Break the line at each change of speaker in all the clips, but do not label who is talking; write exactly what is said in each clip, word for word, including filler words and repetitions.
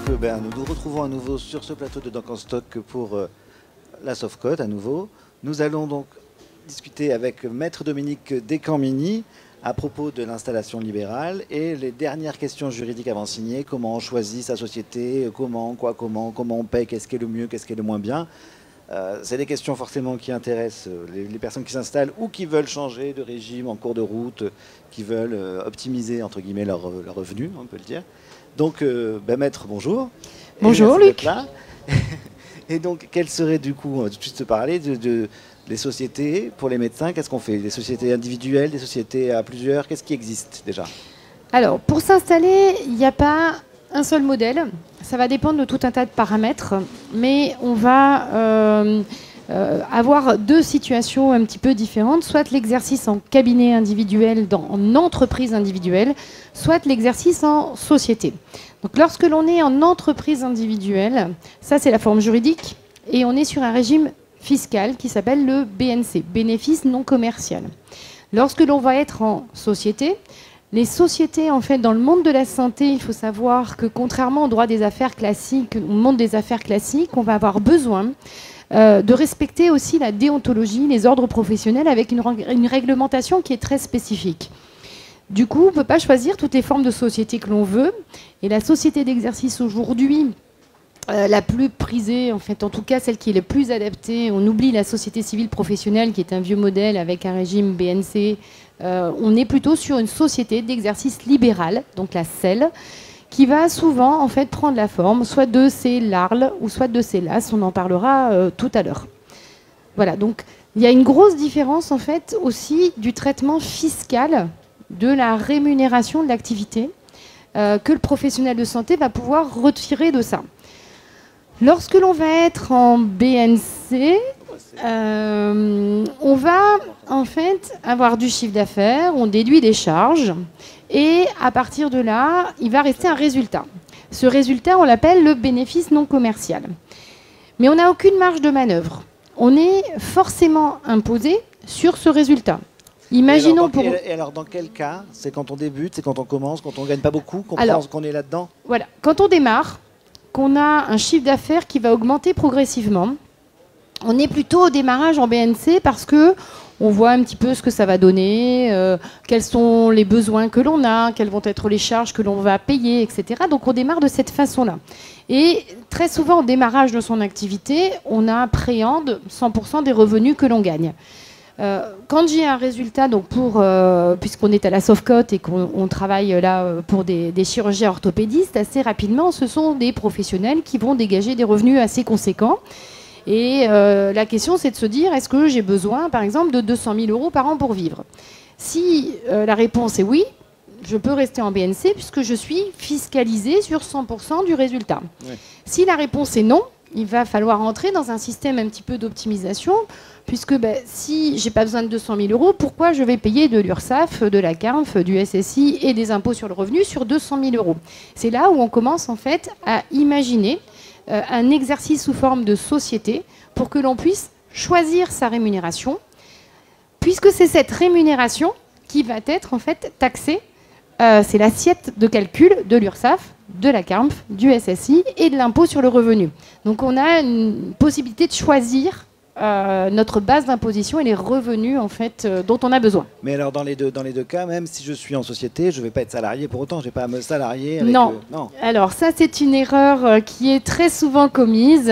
euh, ben, nous nous retrouvons à nouveau sur ce plateau de Doc en Stock pour euh, la Softcode à nouveau. Nous allons donc discuter avec Maître Dominique Descampmini à propos de l'installation libérale et les dernières questions juridiques avant de signer. Comment on choisit sa société, comment, quoi, comment, comment on paye, qu'est-ce qui est le mieux, qu'est-ce qui est le moins bien. Euh, c'est des questions forcément qui intéressent les, les personnes qui s'installent ou qui veulent changer de régime en cours de route, qui veulent euh, optimiser entre guillemets leur, leur revenu, on peut le dire. Donc, euh, ben, Maître, bonjour.
Bonjour Luc.
Là. Et donc, quelles seraient du coup, on va tout de suite te parler de, de les sociétés pour les médecins. Qu'est-ce qu'on fait? Des sociétés individuelles, des sociétés à plusieurs? Qu'est-ce qui existe déjà?
Alors, pour s'installer, il n'y a pas un seul modèle. Ça va dépendre de tout un tas de paramètres, mais on va euh, euh, avoir deux situations un petit peu différentes, soit l'exercice en cabinet individuel, dans, en entreprise individuelle, soit l'exercice en société. Donc, lorsque l'on est en entreprise individuelle, ça c'est la forme juridique, et on est sur un régime fiscal qui s'appelle le B N C, bénéfice non commercial. Lorsque l'on va être en société, les sociétés, en fait, dans le monde de la santé, il faut savoir que contrairement au droit des affaires classiques, au monde des affaires classiques, on va avoir besoin euh, de respecter aussi la déontologie, les ordres professionnels avec une, une réglementation qui est très spécifique. Du coup, on ne peut pas choisir toutes les formes de société que l'on veut. Et la société d'exercice aujourd'hui, euh, la plus prisée, en fait, en tout cas celle qui est le plus adaptée, on oublie la société civile professionnelle qui est un vieux modèle avec un régime B N C. Euh, on est plutôt sur une société d'exercice libéral, donc la S E L, qui va souvent en fait prendre la forme soit de C E L A R L ou soit de C E L A S. On en parlera euh, tout à l'heure. Voilà, donc il y a une grosse différence en fait aussi du traitement fiscal de la rémunération de l'activité euh, que le professionnel de santé va pouvoir retirer de ça. Lorsque l'on va être en B N C, euh, on va en fait avoir du chiffre d'affaires, on déduit des charges et à partir de là, il va rester un résultat. Ce résultat, on l'appelle le bénéfice non commercial. Mais on n'a aucune marge de manœuvre. On est forcément imposé sur ce résultat. Imaginons
et alors, dans,
pour...
et alors dans quel cas? C'est quand on débute, c'est quand on commence, quand on ne gagne pas beaucoup, qu'on
alors,
pense qu'on est là-dedans?
Voilà, quand on démarre, qu'on a un chiffre d'affaires qui va augmenter progressivement, on est plutôt au démarrage en B N C parce que on voit un petit peu ce que ça va donner, euh, quels sont les besoins que l'on a, quelles vont être les charges que l'on va payer, et cetera. Donc on démarre de cette façon-là. Et très souvent, au démarrage de son activité, on appréhende cent pour cent des revenus que l'on gagne. Euh, quand j'ai un résultat, donc pour, euh, puisqu'on est à la Softcode et qu'on travaille là pour des, des chirurgiens orthopédistes, assez rapidement, ce sont des professionnels qui vont dégager des revenus assez conséquents. Et euh, la question, c'est de se dire, est-ce que j'ai besoin, par exemple, de deux cent mille euros par an pour vivre? Si euh, la réponse est oui, je peux rester en B N C puisque je suis fiscalisé sur cent pour cent du résultat. Oui. Si la réponse est non, il va falloir entrer dans un système un petit peu d'optimisation puisque ben, si je n'ai pas besoin de deux cent mille euros, pourquoi je vais payer de l'URSSAF, de la CARMF, du S S I et des impôts sur le revenu sur deux cent mille euros? C'est là où on commence en fait à imaginer euh, un exercice sous forme de société pour que l'on puisse choisir sa rémunération, puisque c'est cette rémunération qui va être en fait taxée. Euh, c'est l'assiette de calcul de l'URSSAF, de la CARMF, du S S I et de l'impôt sur le revenu. Donc on a une possibilité de choisir euh, notre base d'imposition et les revenus en fait, euh, dont on a besoin.
Mais alors dans les, deux, dans les deux cas, même si je suis en société, je ne vais pas être salarié pour autant, je ne vais pas me salarier avec...
Non.
Euh, non.
Alors ça c'est une erreur euh, qui est très souvent commise.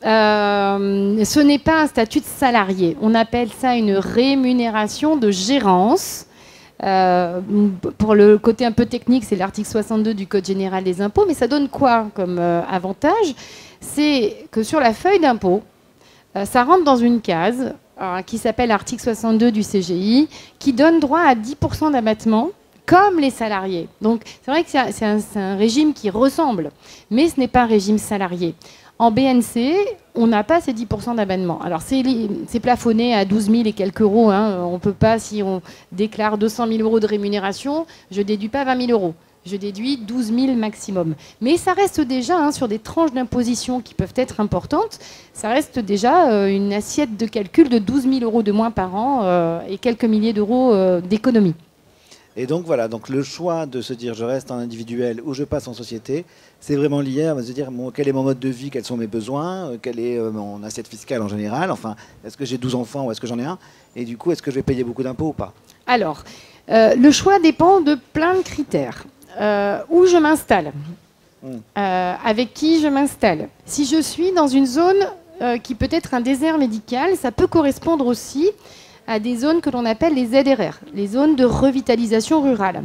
Euh, ce n'est pas un statut de salarié. On appelle ça une rémunération de gérance. Euh, pour le côté un peu technique, c'est l'article soixante-deux du Code général des impôts, mais ça donne quoi comme euh, avantage? C'est que sur la feuille d'impôt, euh, ça rentre dans une case euh, qui s'appelle l'article soixante-deux du C G I, qui donne droit à dix pour cent d'abattement, comme les salariés. Donc c'est vrai que c'est un, un régime qui ressemble, mais ce n'est pas un régime salarié. En B N C, on n'a pas ces dix pour cent d'abattement. Alors, c'est plafonné à douze mille et quelques euros. Hein. On ne peut pas, si on déclare deux cent mille euros de rémunération, je ne déduis pas vingt mille euros. Je déduis douze mille maximum. Mais ça reste déjà, hein, sur des tranches d'imposition qui peuvent être importantes, ça reste déjà euh, une assiette de calcul de douze mille euros de moins par an euh, et quelques milliers d'euros euh, d'économie.
Et donc voilà, donc le choix de se dire je reste en individuel ou je passe en société, c'est vraiment lié à se dire bon, quel est mon mode de vie, quels sont mes besoins, euh, quelle est euh, mon assiette fiscale en général, enfin, est-ce que j'ai douze enfants ou est-ce que j'en ai un, et du coup, est-ce que je vais payer beaucoup d'impôts ou pas?
Alors, euh, le choix dépend de plein de critères. Euh, où je m'installe, mmh. euh, avec qui je m'installe. Si je suis dans une zone euh, qui peut être un désert médical, ça peut correspondre aussi à des zones que l'on appelle les Z R R, les zones de revitalisation rurale.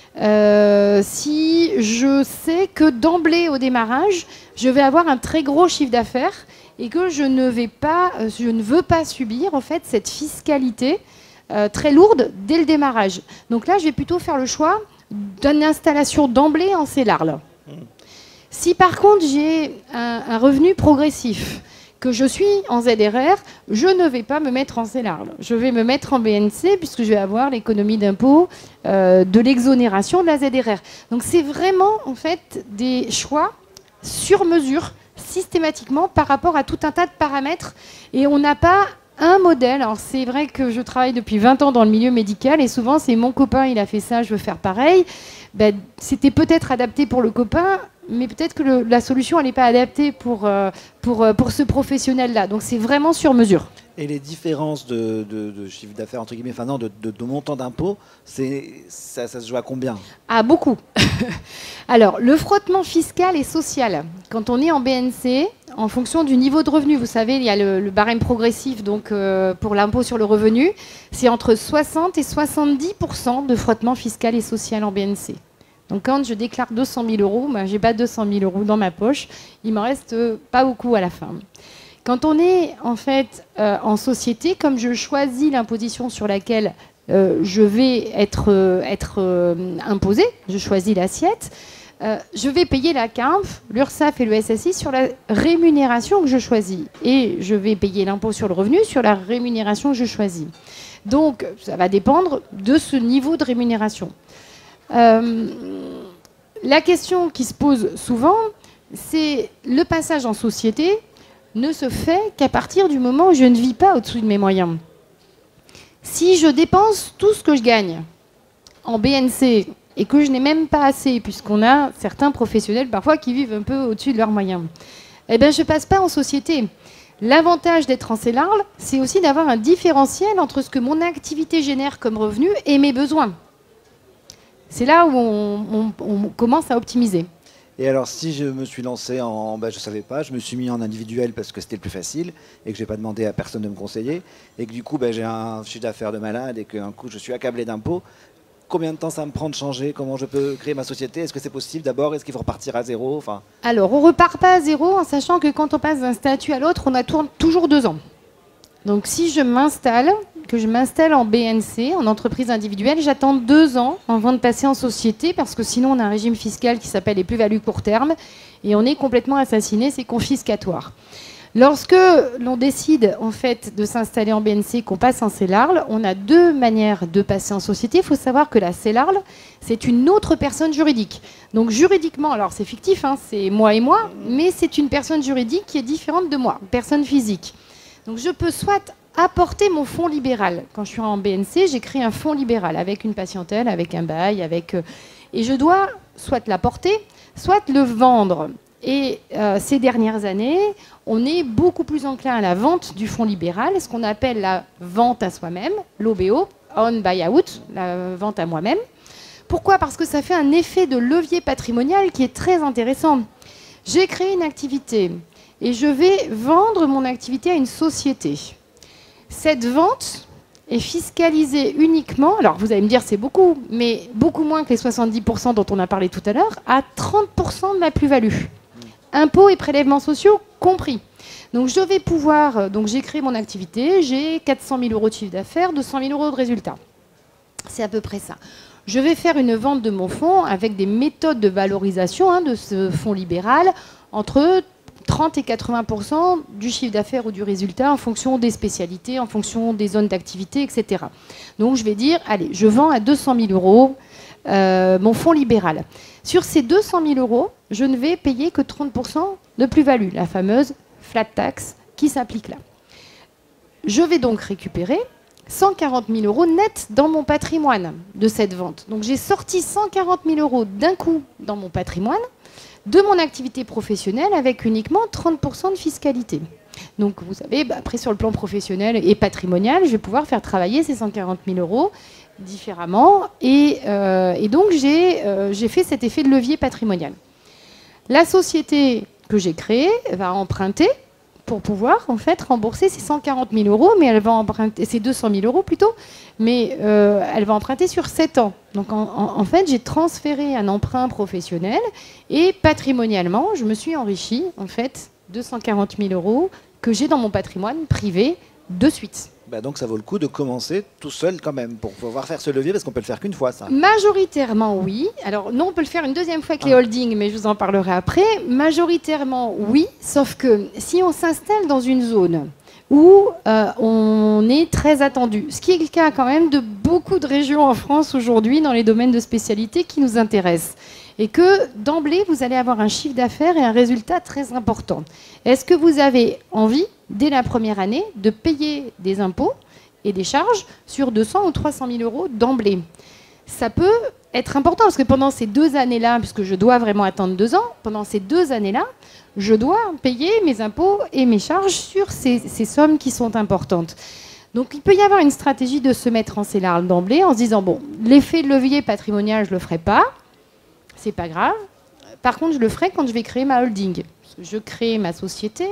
Euh, si je sais que d'emblée au démarrage, je vais avoir un très gros chiffre d'affaires et que je ne vais pas, je ne veux pas subir en fait cette fiscalité euh, très lourde dès le démarrage. Donc là, je vais plutôt faire le choix d'une installation d'emblée en C E L A R L. Mmh. Si par contre j'ai un, un revenu progressif, que je suis en Z R R, je ne vais pas me mettre en C E L A R L. Je vais me mettre en B N C puisque je vais avoir l'économie d'impôt euh, de l'exonération de la Z R R. Donc c'est vraiment en fait des choix sur mesure systématiquement par rapport à tout un tas de paramètres et on n'a pas un modèle. Alors c'est vrai que je travaille depuis vingt ans dans le milieu médical et souvent c'est mon copain, il a fait ça, je veux faire pareil. Ben, c'était peut-être adapté pour le copain, mais peut-être que le, la solution n'est pas adaptée pour, euh, pour, euh, pour ce professionnel-là. Donc c'est vraiment sur mesure.
Et les différences de, de, de chiffre d'affaires, entre guillemets, enfin non, de, de, de montant d'impôt, ça, ça se joue à combien?
Ah, beaucoup. Alors, le frottement fiscal et social, quand on est en B N C, en fonction du niveau de revenu, vous savez, il y a le, le barème progressif donc, euh, pour l'impôt sur le revenu, c'est entre soixante et soixante-dix pour cent de frottement fiscal et social en B N C. Donc quand je déclare deux cent mille euros, ben, je n'ai pas deux cent mille euros dans ma poche, il m'en reste euh, pas beaucoup à la fin. Quand on est en fait euh, en société, comme je choisis l'imposition sur laquelle euh, je vais être, euh, être euh, imposé, je choisis l'assiette, euh, je vais payer la C A M F, l'URSSAF et le S S I sur la rémunération que je choisis. Et je vais payer l'impôt sur le revenu sur la rémunération que je choisis. Donc ça va dépendre de ce niveau de rémunération. Euh, la question qui se pose souvent, c'est le passage en société ne se fait qu'à partir du moment où je ne vis pas au-dessus de mes moyens. Si je dépense tout ce que je gagne en B N C et que je n'ai même pas assez, puisqu'on a certains professionnels parfois qui vivent un peu au-dessus de leurs moyens, eh bien je ne passe pas en société. L'avantage d'être en C E L A R L, c'est aussi d'avoir un différentiel entre ce que mon activité génère comme revenu et mes besoins. C'est là où on, on, on commence à optimiser.
Et alors, si je me suis lancé en... Ben, je ne savais pas, je me suis mis en individuel parce que c'était le plus facile et que je n'ai pas demandé à personne de me conseiller et que du coup, ben, j'ai un chiffre d'affaires de malade et qu'un coup, je suis accablé d'impôts. Combien de temps ça me prend de changer? Comment je peux créer ma société? Est-ce que c'est possible d'abord? Est-ce qu'il faut repartir à zéro? Enfin...
Alors, on ne repart pas à zéro en sachant que quand on passe d'un statut à l'autre, on a toujours deux ans. Donc, si je m'installe, que je m'installe en B N C, en entreprise individuelle, j'attends deux ans avant de passer en société parce que sinon, on a un régime fiscal qui s'appelle les plus-values court terme et on est complètement assassiné, c'est confiscatoire. Lorsque l'on décide en fait de s'installer en B N C, qu'on passe en C E L A R L, on a deux manières de passer en société. Il faut savoir que la C E L A R L, c'est une autre personne juridique. Donc juridiquement, alors c'est fictif, hein, c'est moi et moi, mais c'est une personne juridique qui est différente de moi, personne physique. Donc je peux soit apporter mon fonds libéral. Quand je suis en B N C, j'ai créé un fonds libéral avec une patientèle, avec un bail, avec... et je dois soit l'apporter, soit le vendre. Et euh, ces dernières années, on est beaucoup plus enclin à la vente du fonds libéral, ce qu'on appelle la vente à soi-même, l'O B O, on buy out, la vente à moi-même. Pourquoi? Parce que ça fait un effet de levier patrimonial qui est très intéressant. J'ai créé une activité et je vais vendre mon activité à une société. Cette vente est fiscalisée uniquement, alors vous allez me dire c'est beaucoup, mais beaucoup moins que les soixante-dix pour cent dont on a parlé tout à l'heure, à trente pour cent de ma plus-value. Impôts et prélèvements sociaux compris. Donc je vais pouvoir, donc j'ai créé mon activité, j'ai quatre cent mille euros de chiffre d'affaires, deux cent mille euros de résultat. C'est à peu près ça. Je vais faire une vente de mon fonds avec des méthodes de valorisation hein, de ce fonds libéral entre trente et quatre-vingts pour cent du chiffre d'affaires ou du résultat en fonction des spécialités, en fonction des zones d'activité, et cetera. Donc je vais dire, allez, je vends à deux cent mille euros euh, mon fonds libéral. Sur ces deux cent mille euros, je ne vais payer que trente pour cent de plus-value, la fameuse flat tax qui s'applique là. Je vais donc récupérer cent quarante mille euros net dans mon patrimoine de cette vente. Donc j'ai sorti cent quarante mille euros d'un coup dans mon patrimoine de mon activité professionnelle avec uniquement trente pour cent de fiscalité. Donc vous savez, bah, après sur le plan professionnel et patrimonial, je vais pouvoir faire travailler ces cent quarante mille euros différemment. Et, euh, et donc j'ai euh, j'ai fait cet effet de levier patrimonial. La société que j'ai créée va emprunter pour pouvoir en fait rembourser ces cent quarante mille euros, mais elle va emprunter, c'est deux cent mille euros plutôt, mais euh, elle va emprunter sur sept ans. Donc en, en, en fait, j'ai transféré un emprunt professionnel et patrimonialement, je me suis enrichie en fait de cent quarante mille euros que j'ai dans mon patrimoine privé de suite.
Bah donc ça vaut le coup de commencer tout seul quand même pour pouvoir faire ce levier parce qu'on peut le faire qu'une fois ça.
Majoritairement oui. Alors non, on peut le faire une deuxième fois avec les holdings, mais je vous en parlerai après. Majoritairement oui, sauf que si on s'installe dans une zone où euh, on est très attendu, ce qui est le cas quand même de beaucoup de régions en France aujourd'hui dans les domaines de spécialité qui nous intéressent, et que d'emblée vous allez avoir un chiffre d'affaires et un résultat très important. Est-ce que vous avez envie dès la première année de payer des impôts et des charges sur deux cents ou trois cent mille euros d'emblée? Ça peut être important parce que pendant ces deux années-là, puisque je dois vraiment attendre deux ans, pendant ces deux années-là, je dois payer mes impôts et mes charges sur ces, ces sommes qui sont importantes. Donc il peut y avoir une stratégie de se mettre en C-large d'emblée en se disant, bon, l'effet de levier patrimonial, je ne le ferai pas, c'est pas grave. Par contre, je le ferai quand je vais créer ma holding. Je crée ma société,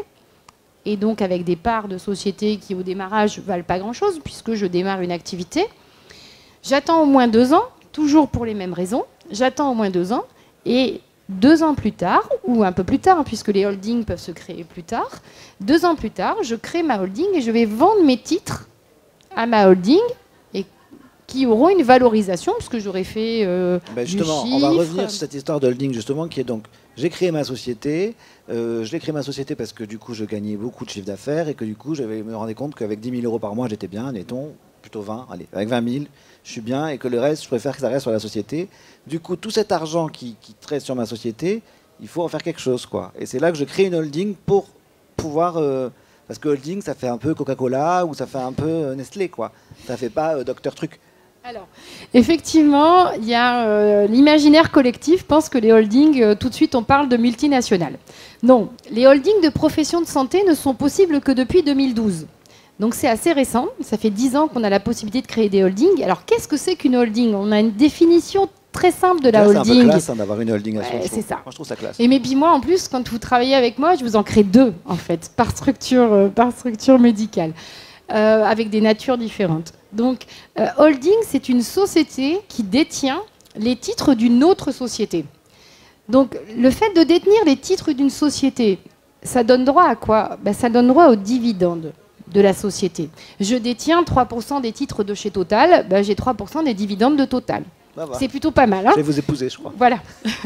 et donc avec des parts de société qui au démarrage ne valent pas grand-chose, puisque je démarre une activité. J'attends au moins deux ans, toujours pour les mêmes raisons. J'attends au moins deux ans, et deux ans plus tard, ou un peu plus tard, puisque les holdings peuvent se créer plus tard, deux ans plus tard, je crée ma holding et je vais vendre mes titres à ma holding, et qui auront une valorisation, puisque j'aurais fait euh,
ben justement,
du
on va
chiffre.
revenir sur cette histoire de holding, justement, qui est donc, j'ai créé ma société, euh, je l'ai créé ma société parce que du coup, je gagnais beaucoup de chiffre d'affaires, et que du coup, je me rendais compte qu'avec dix mille euros par mois, j'étais bien, mettons, plutôt vingt, allez, avec vingt mille, je suis bien, et que le reste, je préfère que ça reste sur la société. Du coup, tout cet argent qui, qui reste sur ma société, il faut en faire quelque chose, quoi. Et c'est là que je crée une holding pour pouvoir... Euh, parce que holding, ça fait un peu Coca-Cola ou ça fait un peu Nestlé, quoi. Ça fait pas euh, Docteur Truc.
Alors, effectivement, il y a euh, l'imaginaire collectif pense que les holdings, euh, tout de suite, on parle de multinationales. Non, les holdings de professions de santé ne sont possibles que depuis deux mille douze. Donc c'est assez récent, ça fait dix ans qu'on a la possibilité de créer des holdings. Alors qu'est-ce que c'est qu'une holding? On a une définition très simple de la
là,
holding.
C'est un peu classe hein, d'avoir une holding à son
ouais,
tour.
C'est ça.
Moi, je trouve ça classe.
Et mais puis moi, en plus, quand vous travaillez avec moi, je vous en crée deux, en fait, par structure, euh, par structure médicale, euh, avec des natures différentes. Donc, euh, holding, c'est une société qui détient les titres d'une autre société. Donc, le fait de détenir les titres d'une société, ça donne droit à quoi? Ben, ça donne droit aux dividendes de la société. Je détiens trois pour cent des titres de chez Total, ben, j'ai trois pour cent des dividendes de Total. Bah bah. C'est plutôt pas mal. Hein,
je vais vous épouser, je crois.
Voilà.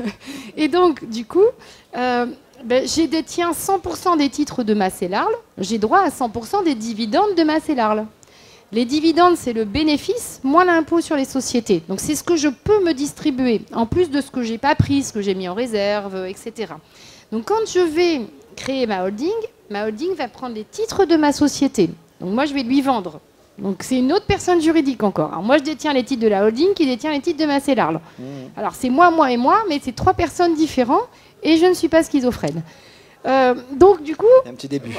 Et donc, du coup, euh, ben, j'ai détiens cent pour cent des titres de Macélarle, j'ai droit à cent pour cent des dividendes de Macélarle. Les dividendes, c'est le bénéfice moins l'impôt sur les sociétés. Donc, c'est ce que je peux me distribuer, en plus de ce que je n'ai pas pris, ce que j'ai mis en réserve, et cetera. Donc, quand je vais créer ma holding, ma holding va prendre les titres de ma société. Donc, moi, je vais lui vendre. Donc, c'est une autre personne juridique encore. Alors, moi, je détiens les titres de la holding qui détient les titres de Macélarle. Mmh. Alors, c'est moi, moi et moi, mais c'est trois personnes différentes et je ne suis pas schizophrène. Euh, donc, du coup...
Un petit début.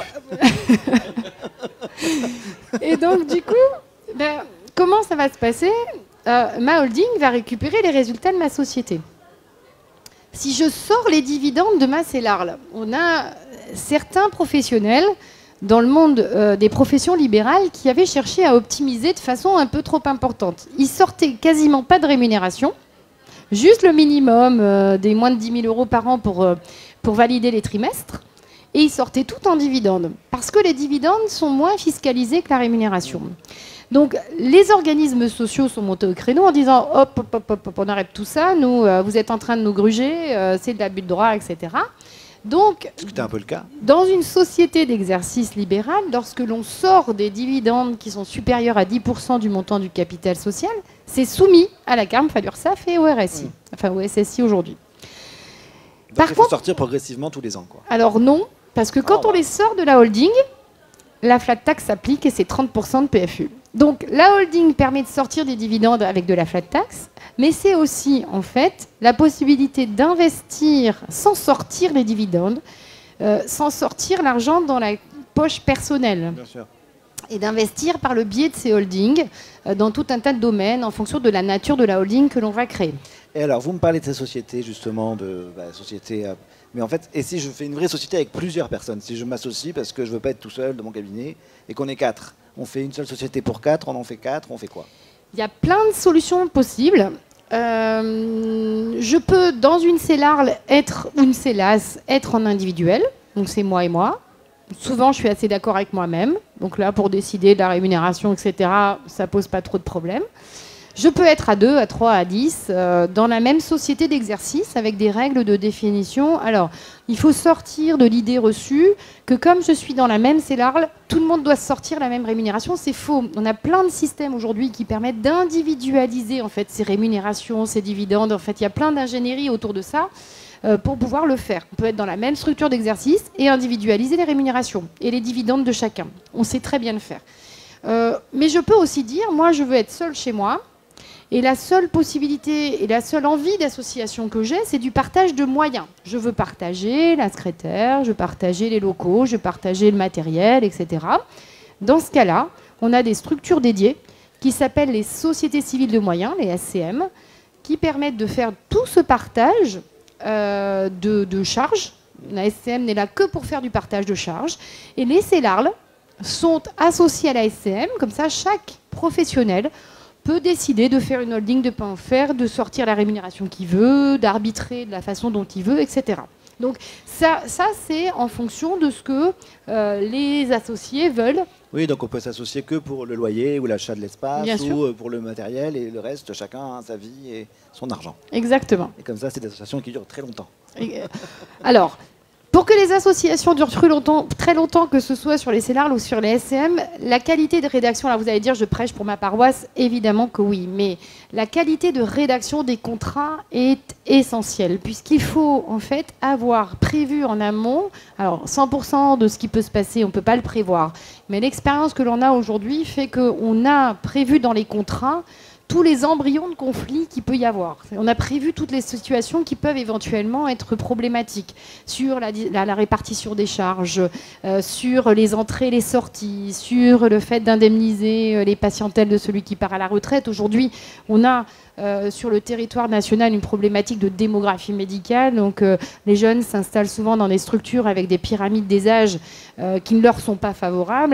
Et donc, du coup, ben, comment ça va se passer? euh, Ma holding va récupérer les résultats de ma société. Si je sors les dividendes de Macélarle, on a certains professionnels dans le monde euh, des professions libérales qui avaient cherché à optimiser de façon un peu trop importante. Ils sortaient quasiment pas de rémunération, juste le minimum euh, des moins de dix mille euros par an pour, euh, pour valider les trimestres, et ils sortaient tout en dividendes, parce que les dividendes sont moins fiscalisés que la rémunération. Donc les organismes sociaux sont montés au créneau en disant hop, hop, hop, hop, on arrête tout ça, nous, euh, vous êtes en train de nous gruger, euh, c'est de l'abus de droit, et cetera. Donc,
un peu le cas.
Dans une société d'exercice libéral, lorsque l'on sort des dividendes qui sont supérieurs à dix pour cent du montant du capital social, c'est soumis à la CARMF, à l'URSSAF et au R S I, mmh. enfin au S S I aujourd'hui.
Donc Par il faut contre, sortir progressivement tous les ans, quoi.
Alors non, parce que quand oh, on ouais. les sort de la holding, la flat tax s'applique et c'est trente pour cent de P F U. Donc la holding permet de sortir des dividendes avec de la flat tax, mais c'est aussi en fait la possibilité d'investir sans sortir les dividendes, euh, sans sortir l'argent dans la poche personnelle.
Bien sûr.
Et d'investir par le biais de ces holdings euh, dans tout un tas de domaines en fonction de la nature de la holding que l'on va créer.
Et alors, vous me parlez de ces sociétés, justement, de bah, sociétés... Euh, mais en fait, et si je fais une vraie société avec plusieurs personnes, si je m'associe parce que je ne veux pas être tout seul dans mon cabinet et qu'on est quatre, on fait une seule société pour quatre, on en fait quatre, on fait quoi?
Il y a plein de solutions possibles. Euh, je peux, dans une C E L A R L, être, ou une C E L A S, être en individuel, donc c'est moi et moi. Souvent, je suis assez d'accord avec moi-même. Donc là, pour décider de la rémunération, et cetera, ça pose pas trop de problèmes. Je peux être à deux, à trois, à dix, euh, dans la même société d'exercice, avec des règles de définition. Alors, il faut sortir de l'idée reçue que comme je suis dans la même C E L A R L, tout le monde doit sortir la même rémunération. C'est faux. On a plein de systèmes aujourd'hui qui permettent d'individualiser en fait ces rémunérations, ces dividendes. En fait, il y a plein d'ingénierie autour de ça. Pour pouvoir le faire. On peut être dans la même structure d'exercice et individualiser les rémunérations et les dividendes de chacun. On sait très bien le faire. Euh, mais je peux aussi dire, moi, je veux être seule chez moi. Et la seule possibilité et la seule envie d'association que j'ai, c'est du partage de moyens. Je veux partager la secrétaire, je veux partager les locaux, je veux partager le matériel, et cetera. Dans ce cas-là, on a des structures dédiées qui s'appellent les sociétés civiles de moyens, les S C M, qui permettent de faire tout ce partage Euh, de, de charges. La S C M n'est là que pour faire du partage de charges. Et les C E L A R L sont associés à la S C M. Comme ça, chaque professionnel peut décider de faire une holding, de ne pas en faire, de sortir la rémunération qu'il veut, d'arbitrer de la façon dont il veut, et cetera. Donc ça, ça c'est en fonction de ce que euh, les associés veulent.
Oui, donc on peut s'associer que pour le loyer ou l'achat de l'espace ou euh, pour le matériel et le reste, chacun a sa vie et son argent.
Exactement.
Et comme ça, c'est des associations qui durent très longtemps.
Et, euh, alors, pour que les associations durent très longtemps, très longtemps, que ce soit sur les C E L A R L ou sur les S C M, la qualité de rédaction, là vous allez dire je prêche pour ma paroisse, évidemment que oui, mais la qualité de rédaction des contrats est essentielle, puisqu'il faut en fait avoir prévu en amont, alors cent pour cent de ce qui peut se passer, on ne peut pas le prévoir, mais l'expérience que l'on a aujourd'hui fait qu'on a prévu dans les contrats tous les embryons de conflits qu'il peut y avoir. On a prévu toutes les situations qui peuvent éventuellement être problématiques sur la, la, la répartition des charges, euh, sur les entrées et les sorties, sur le fait d'indemniser les patientèles de celui qui part à la retraite. Aujourd'hui, on a euh, sur le territoire national une problématique de démographie médicale. Donc euh, les jeunes s'installent souvent dans des structures avec des pyramides des âges euh, qui ne leur sont pas favorables.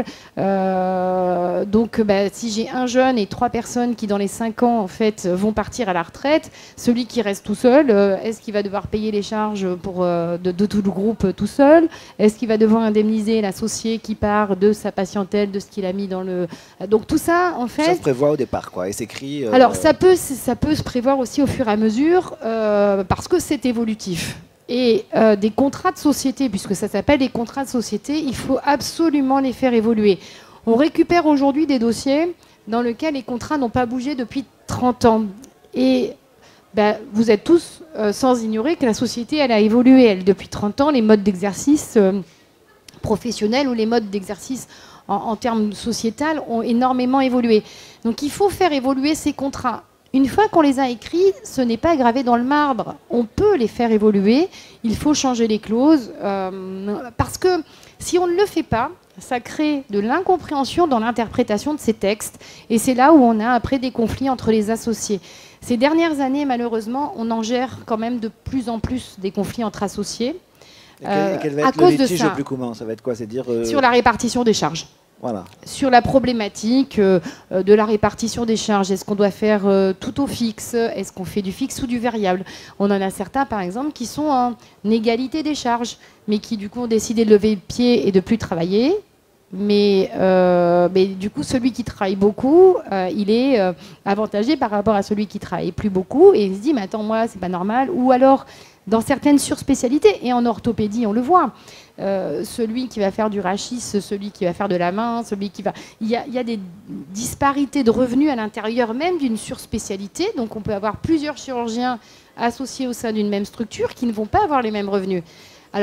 Euh, donc bah, si j'ai un jeune et trois personnes qui dans les cinq ans en fait vont partir à la retraite, celui qui reste tout seul, euh, est-ce qu'il va devoir payer les charges pour, euh, de, de tout le groupe euh, tout seul? Est-ce qu'il va devoir indemniser l'associé qui part de sa patientèle, de ce qu'il a mis dans le... Donc tout ça en fait...
Ça se prévoit au départ quoi, et s'écrit... Euh...
Alors ça peut, ça peut se prévoir aussi au fur et à mesure euh, parce que c'est évolutif. Et euh, des contrats de société, puisque ça s'appelle des contrats de société, il faut absolument les faire évoluer. On récupère aujourd'hui des dossiers dans lesquels les contrats n'ont pas bougé depuis trente ans. Et ben, vous êtes tous euh, sans ignorer que la société, elle a évolué. Elle, depuis trente ans, les modes d'exercice euh, professionnels ou les modes d'exercice en, en termes sociétal ont énormément évolué. Donc il faut faire évoluer ces contrats. Une fois qu'on les a écrits, ce n'est pas gravé dans le marbre. On peut les faire évoluer. Il faut changer les clauses. Euh, parce que si on ne le fait pas, ça crée de l'incompréhension dans l'interprétation de ces textes. Et c'est là où on a après des conflits entre les associés. Ces dernières années, malheureusement, on en gère quand même de plus en plus des conflits entre associés.
Et quel, et quel va
à
être
cause
le
de
litige
ça.
le plus commun? Ça va être quoi? C'est dire euh...
Sur la répartition des charges.
Voilà.
Sur la problématique euh, de la répartition des charges, est-ce qu'on doit faire euh, tout au fixe? Est-ce qu'on fait du fixe ou du variable? On en a certains, par exemple, qui sont en égalité des charges, mais qui, du coup, ont décidé de lever le pied et de plus travailler. Mais, euh, mais du coup, celui qui travaille beaucoup, euh, il est euh, avantagé par rapport à celui qui travaille plus beaucoup. Et il se dit, mais attends, moi, c'est pas normal. Ou alors, dans certaines surspécialités, et en orthopédie, on le voit, euh, celui qui va faire du rachis, celui qui va faire de la main, celui qui va... Il y a, il y a des disparités de revenus à l'intérieur même d'une surspécialité. Donc, on peut avoir plusieurs chirurgiens associés au sein d'une même structure qui ne vont pas avoir les mêmes revenus. Alors,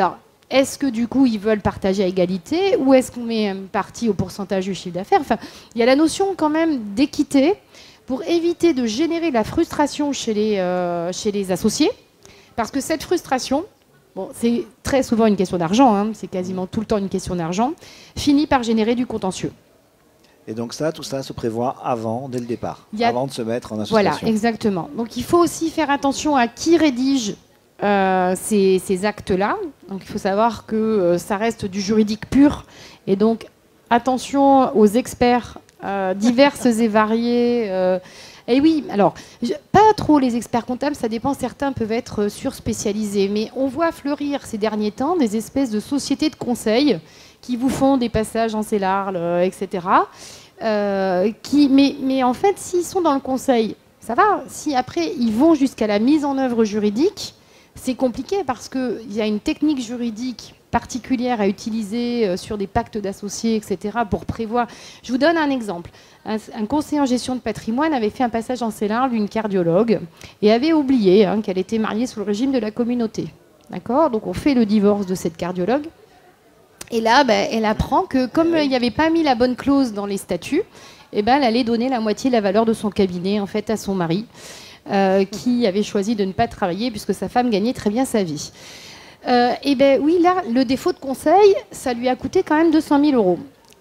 est-ce que du coup ils veulent partager à égalité ou est-ce qu'on met une partie au pourcentage du chiffre d'affaires? Enfin, il y a la notion quand même d'équité pour éviter de générer la frustration chez les, euh, chez les associés. Parce que cette frustration, bon, c'est très souvent une question d'argent, hein, c'est quasiment tout le temps une question d'argent, finit par générer du contentieux.
Et donc ça, tout ça se prévoit avant, dès le départ,
a...
avant de se mettre en association.
Voilà, exactement. Donc il faut aussi faire attention à qui rédige euh, ces, ces actes-là. Donc il faut savoir que euh, ça reste du juridique pur. Et donc attention aux experts euh, diverses et variés. Euh, et oui, alors, je, pas trop les experts comptables, ça dépend, certains peuvent être surspécialisés. Mais on voit fleurir ces derniers temps des espèces de sociétés de conseil qui vous font des passages en célarle, euh, et cetera. Euh, qui, mais, mais en fait, s'ils sont dans le conseil, ça va. Si après, ils vont jusqu'à la mise en œuvre juridique, c'est compliqué parce qu'il y a une technique juridique particulière à utiliser euh, sur des pactes d'associés, et cetera, pour prévoir. Je vous donne un exemple. Un, un conseiller en gestion de patrimoine avait fait un passage en célarle d'une cardiologue et avait oublié hein, qu'elle était mariée sous le régime de la communauté. D'accord ? Donc on fait le divorce de cette cardiologue. Et là, ben, elle apprend que comme il n'y avait pas mis la bonne clause dans les statuts, eh ben, elle allait donner la moitié de la valeur de son cabinet en fait, à son mari, euh, qui avait choisi de ne pas travailler puisque sa femme gagnait très bien sa vie. Euh, et ben oui, là, le défaut de conseil, ça lui a coûté quand même deux cent mille euros.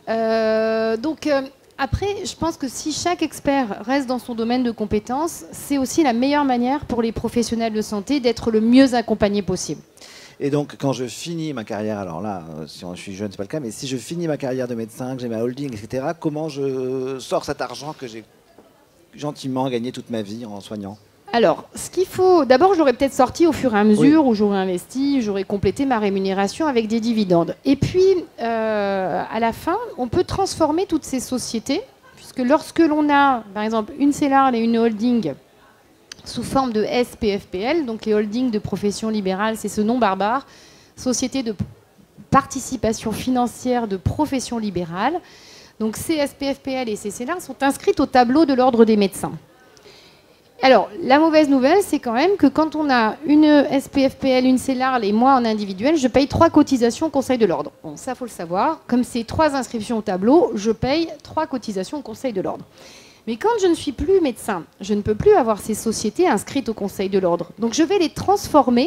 Euh, donc euh, après, je pense que si chaque expert reste dans son domaine de compétences, c'est aussi la meilleure manière pour les professionnels de santé d'être le mieux accompagnés possible.
Et donc, quand je finis ma carrière, alors là, si je suis jeune, c'est pas le cas, mais si je finis ma carrière de médecin, que j'ai ma holding, et cetera, comment je sors cet argent que j'ai gentiment gagné toute ma vie en soignant?
Alors, ce qu'il faut, d'abord, j'aurais peut-être sorti au fur et à mesure, oui. Où j'aurais investi, j'aurais complété ma rémunération avec des dividendes. Et puis, euh, à la fin, on peut transformer toutes ces sociétés, puisque lorsque l'on a, par exemple, une célarle et une holding sous forme de S P F P L, donc les holdings de profession libérale, c'est ce nom barbare, société de participation financière de profession libérale. Donc ces S P F P L et ces célarles sont inscrites au tableau de l'ordre des médecins. Alors, la mauvaise nouvelle, c'est quand même que quand on a une S P F P L, une célarle et moi en individuel, je paye trois cotisations au Conseil de l'ordre. Bon, ça, il faut le savoir. Comme c'est trois inscriptions au tableau, je paye trois cotisations au Conseil de l'ordre. Mais quand je ne suis plus médecin, je ne peux plus avoir ces sociétés inscrites au Conseil de l'ordre. Donc je vais les transformer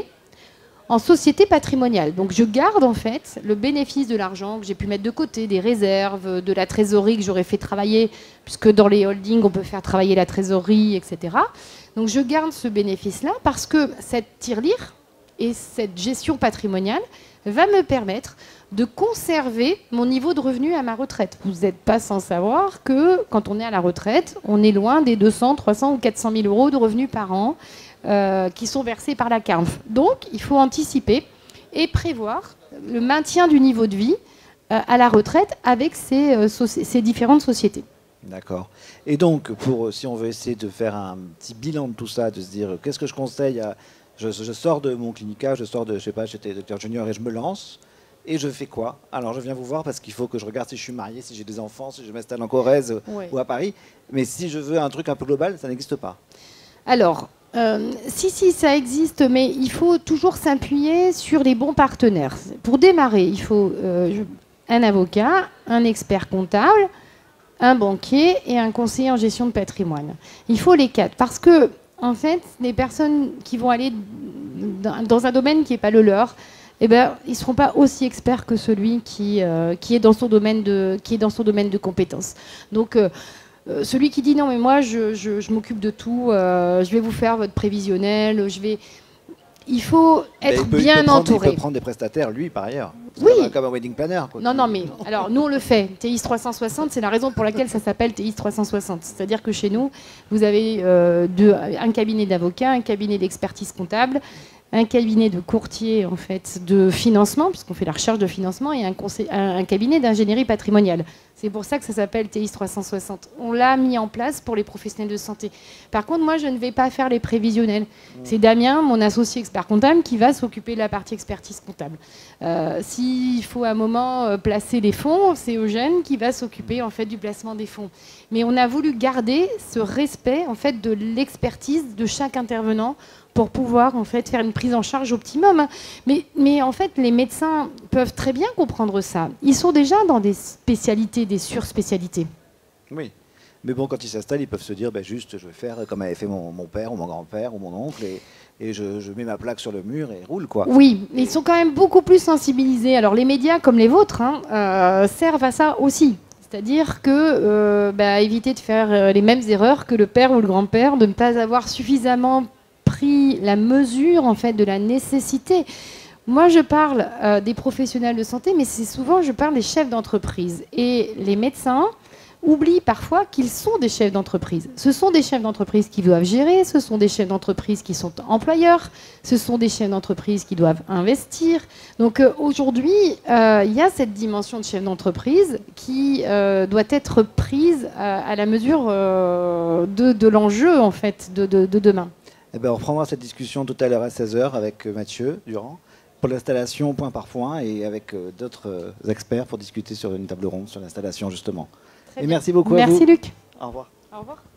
en sociétés patrimoniales. Donc je garde en fait le bénéfice de l'argent que j'ai pu mettre de côté, des réserves, de la trésorerie que j'aurais fait travailler, puisque dans les holdings, on peut faire travailler la trésorerie, et cetera. Donc je garde ce bénéfice-là parce que cette tirelire et cette gestion patrimoniale va me permettre de conserver mon niveau de revenu à ma retraite. Vous n'êtes pas sans savoir que quand on est à la retraite, on est loin des deux cents, trois cents ou quatre cent mille euros de revenus par an euh, qui sont versés par la C A R F. Donc, il faut anticiper et prévoir le maintien du niveau de vie euh, à la retraite avec ces, euh, ces différentes sociétés.
D'accord. Et donc, pour, si on veut essayer de faire un petit bilan de tout ça, de se dire qu'est-ce que je conseille à... Je, je sors de mon clinica, je sors de, je sais pas, j'étais docteur junior et je me lance. Et je fais quoi? Alors, je viens vous voir parce qu'il faut que je regarde si je suis marié, si j'ai des enfants, si je m'installe en Corrèze oui. ou à Paris. Mais si je veux un truc un peu global, ça n'existe pas.
Alors, euh, si, si, ça existe, mais il faut toujours s'appuyer sur les bons partenaires. Pour démarrer, il faut euh, un avocat, un expert comptable, un banquier et un conseiller en gestion de patrimoine. Il faut les quatre parce que, en fait, les personnes qui vont aller dans un domaine qui n'est pas le leur, eh ben, ils ne seront pas aussi experts que celui qui, euh, qui, est, dans son domaine de, qui est dans son domaine de compétences. Donc, euh, euh, celui qui dit non, mais moi, je, je, je m'occupe de tout, euh, je vais vous faire votre prévisionnel, je vais... Il faut être
il peut,
bien
il peut prendre,
entouré.
Il peut prendre des prestataires, lui, par ailleurs.
Oui.
Comme un, comme un wedding planner. Quoi.
Non, non, mais alors, nous, on le fait. T I S trois cent soixante, c'est la raison pour laquelle ça s'appelle T I S trois cent soixante. C'est-à-dire que chez nous, vous avez euh, deux, un cabinet d'avocats, un cabinet d'expertise comptable, un cabinet de courtier en fait, de financement, puisqu'on fait la recherche de financement, et un, conseil, un, un cabinet d'ingénierie patrimoniale. C'est pour ça que ça s'appelle T I S trois cent soixante. On l'a mis en place pour les professionnels de santé. Par contre, moi, je ne vais pas faire les prévisionnels. Mmh. C'est Damien, mon associé expert comptable, qui va s'occuper de la partie expertise comptable. Euh, S'il faut à un moment euh, placer les fonds, c'est Eugène qui va s'occuper en fait, du placement des fonds. Mais on a voulu garder ce respect en fait, de l'expertise de chaque intervenant pour pouvoir en fait faire une prise en charge optimum. Mais, mais en fait, les médecins peuvent très bien comprendre ça. Ils sont déjà dans des spécialités, des surspécialités.
Oui. Mais bon, quand ils s'installent, ils peuvent se dire, bah, juste, je vais faire comme avait fait mon, mon père ou mon grand-père ou mon oncle, et, et je, je mets ma plaque sur le mur et roule, quoi.
Oui, mais ils sont quand même beaucoup plus sensibilisés. Alors les médias comme les vôtres hein, euh, servent à ça aussi. C'est-à-dire que euh, bah, éviter de faire euh, les mêmes erreurs que le père ou le grand-père, de ne pas avoir suffisamment pris la mesure en fait de la nécessité. Moi, je parle euh, des professionnels de santé, mais c'est souvent je parle des chefs d'entreprise et les médecins oublient parfois qu'ils sont des chefs d'entreprise. Ce sont des chefs d'entreprise qui doivent gérer, ce sont des chefs d'entreprise qui sont employeurs, ce sont des chefs d'entreprise qui doivent investir. Donc euh, aujourd'hui, euh, il y a cette dimension de chef d'entreprise qui euh, doit être prise à, à la mesure euh, de, de l'enjeu en fait de, de, de demain.
Eh ben, on reprendra cette discussion tout à l'heure à seize heures avec Mathieu Durand pour l'installation point par point et avec euh, d'autres euh, experts pour discuter sur une table ronde sur l'installation justement. Et merci beaucoup à vous.
Merci Luc.
Au revoir.
Au revoir.